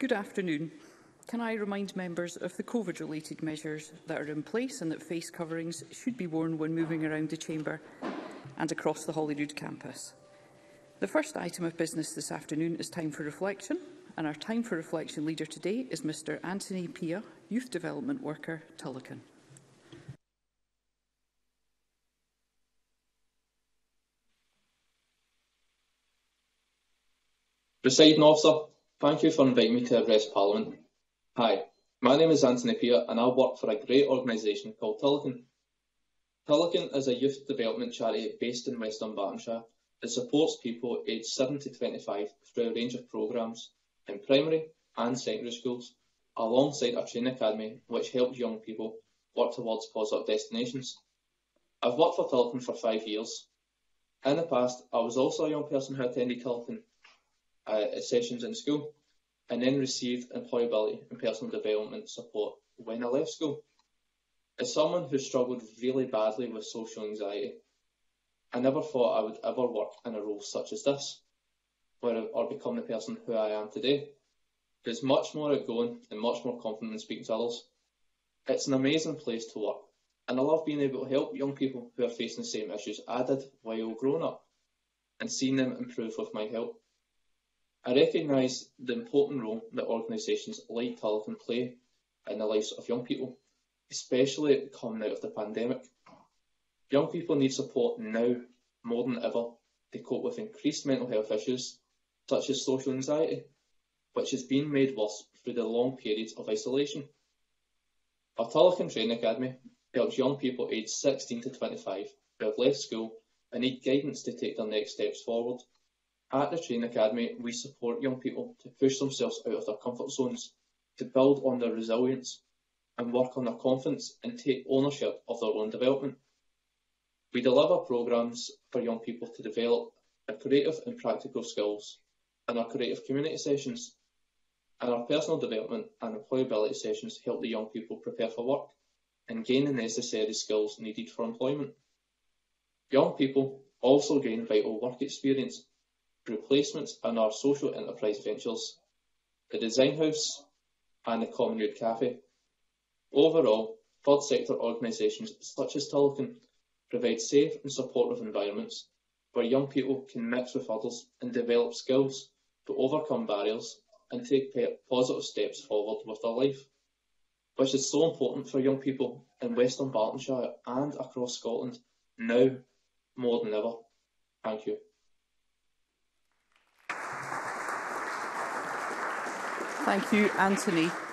Good afternoon. Can I remind members of the COVID-related measures that are in place and that face coverings should be worn when moving around the Chamber and across the Holyrood campus? The first item of business this afternoon is time for reflection, and our time for reflection leader today is Mr Anthony Pia, Youth Development Worker, Tullochen. Presiding Officer, thank you for inviting me to address Parliament. Hi, my name is Anthony Pia and I work for a great organisation called Tullochen. Tullochen is a youth development charity based in West Dunbartonshire that supports people aged 7 to 25 through a range of programmes in primary and secondary schools, alongside a training academy which helps young people work towards positive destinations. I've worked for Tullochen for 5 years. In the past, I was also a young person who attended Tullochen sessions in school and then received employability and personal development support when I left school. As someone who struggled really badly with social anxiety, I never thought I would ever work in a role such as this, or become the person who I am today. It's much more outgoing and much more confident in speaking to others. It's an amazing place to work, and I love being able to help young people who are facing the same issues I did while growing up, and seeing them improve with my help. I recognise the important role that organisations like Tullochen play in the lives of young people, especially coming out of the pandemic. Young people need support now more than ever to cope with increased mental health issues such as social anxiety, which has been made worse through the long periods of isolation. Our Tullochen Training Academy helps young people aged 16 to 25 who have left school and need guidance to take their next steps forward. At the Training Academy, we support young people to push themselves out of their comfort zones, to build on their resilience and work on their confidence and take ownership of their own development. We deliver programmes for young people to develop their creative and practical skills in our creative community sessions, and our personal development and employability sessions help the young people prepare for work and gain the necessary skills needed for employment. Young people also gain vital work experience through placements in our social enterprise ventures, the Design House and the Commonwealth Cafe. Overall, third sector organisations such as Tullochen provide safe and supportive environments where young people can mix with others and develop skills to overcome barriers and take positive steps forward with their life, which is so important for young people in West Dunbartonshire and across Scotland now more than ever. Thank you. Thank you, Anthony.